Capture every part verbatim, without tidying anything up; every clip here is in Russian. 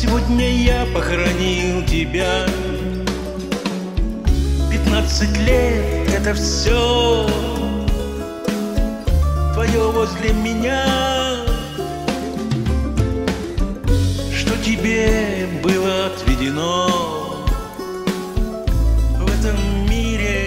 Сегодня я похоронил тебя. Пятнадцать лет — это все твое возле меня, что тебе было отведено в этом мире.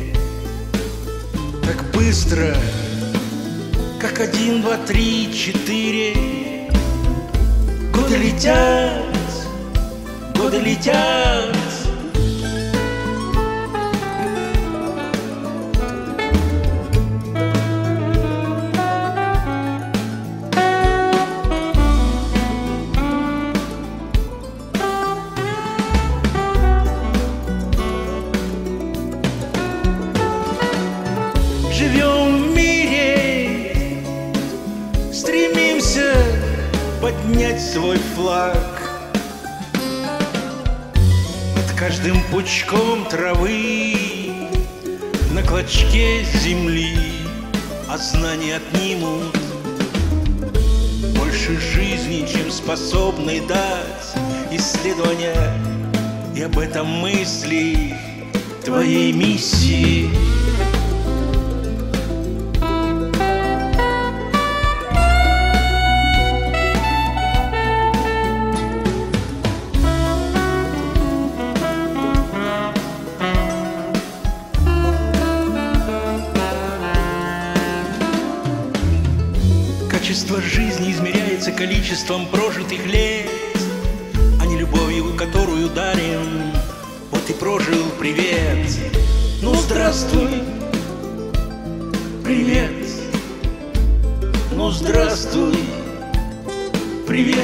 Так быстро, как один, два, три, четыре. Годы летят, годы летят. Живем в мире, стремимся поднять свой флаг. Над каждым пучком травы, на клочке земли, а знания отнимут больше жизни, чем способны дать исследования. И об этом мысли твоей миссии. Качество жизни измеряется количеством прожитых лет, а не любовью, которую дарим. Вот и прожил, привет. Ну, здравствуй, привет. Ну, здравствуй, привет.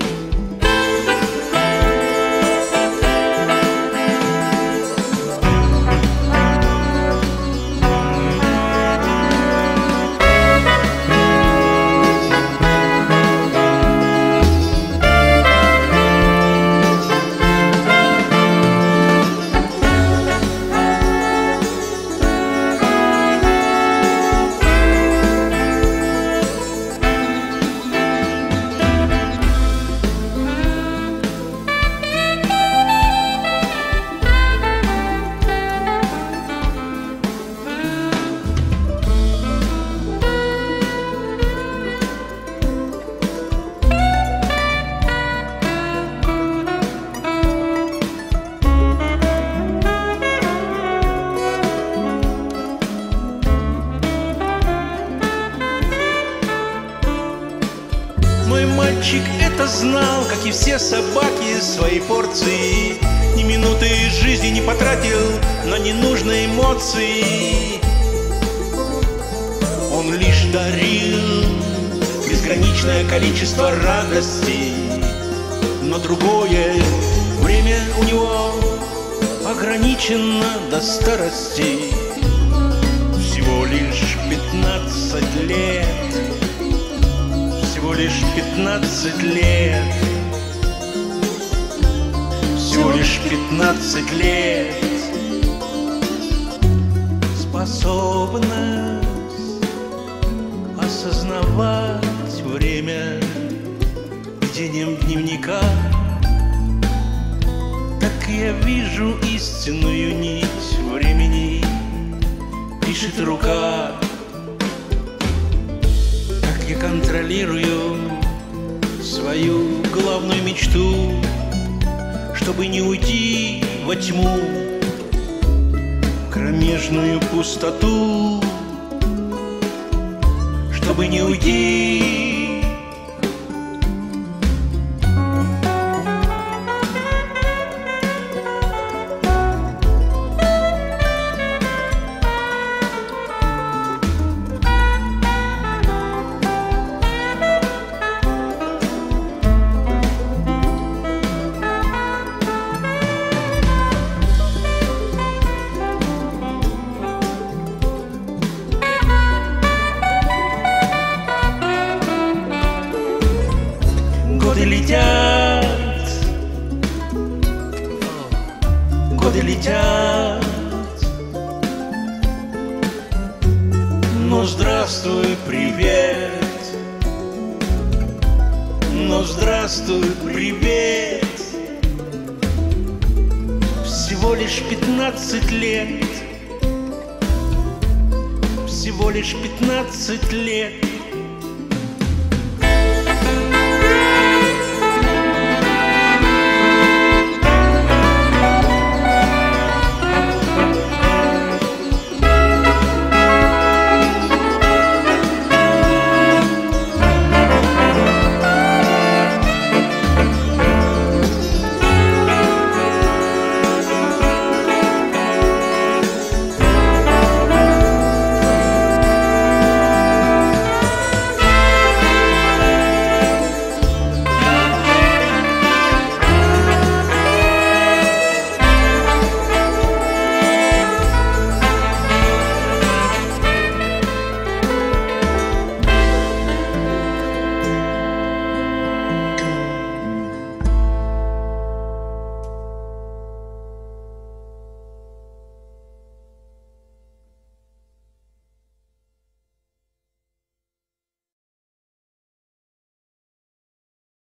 Мой мальчик это знал, как и все собаки, свои порции. Ни минуты жизни не потратил на ненужные эмоции. Он лишь дарил безграничное количество радостей, но другое время у него ограничено до старости. Всего лишь пятнадцать лет. Всего лишь пятнадцать лет. Всего лишь пятнадцать лет. Способность осознавать время ведением дневника. Так я вижу истинную нить времени. Пишет рука. Я контролирую свою главную мечту, чтобы не уйти во тьму, в кромешную пустоту, чтобы не уйти. Годы летят, годы летят. Ну, здравствуй, привет. но здравствуй, привет. Всего лишь пятнадцать лет, всего лишь пятнадцать лет.